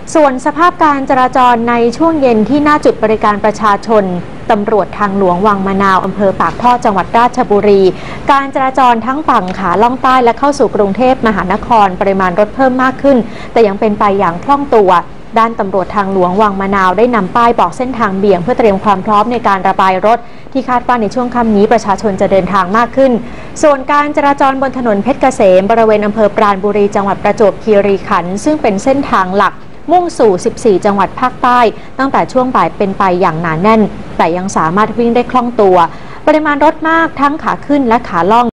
ส่วนสภาพการจราจรในช่วงเย็นที่หน้าจุดบริการประชาชนตำรวจทางหลวงวังมะนาวอำเภอปากท่อจังหวัดราชบุรีการจราจรทั้งฝั่งขาล่องใต้และเข้าสู่กรุงเทพมหานครปริมาณรถเพิ่มมากขึ้นแต่ยังเป็นไปอย่างคล่องตัวด้านตำรวจทางหลวงวังมะนาวได้นำป้ายบอกเส้นทางเบี่ยงเพื่อเตรียมความพร้อมในการระบายรถที่คาดว่าในช่วงค่ำนี้ประชาชนจะเดินทางมากขึ้นส่วนการจราจรบนถนนเพชรเกษมบริเวณอำเภอปราณบุรีจังหวัดประจวบคีรีขันธ์ซึ่งเป็นเส้นทางหลักมุ่งสู่ 14 จังหวัดภาคใต้ตั้งแต่ช่วงบ่ายเป็นไปอย่างหนาแน่นแต่ยังสามารถวิ่งได้คล่องตัวปริมาณรถมากทั้งขาขึ้นและขาล่อง